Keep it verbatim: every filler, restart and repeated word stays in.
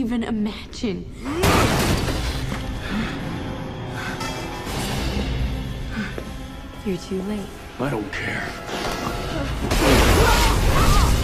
even imagine. You're too late. I don't care.